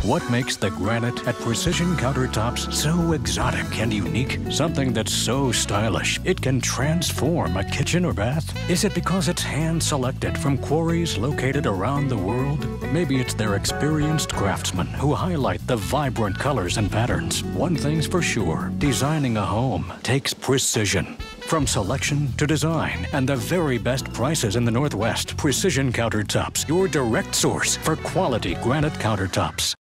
What makes the granite at Precision Countertops so exotic and unique? Something that's so stylish, it can transform a kitchen or bath? Is it because it's hand-selected from quarries located around the world? Maybe it's their experienced craftsmen who highlight the vibrant colors and patterns. One thing's for sure, designing a home takes precision. From selection to design and the very best prices in the Northwest, Precision Countertops, your direct source for quality granite countertops.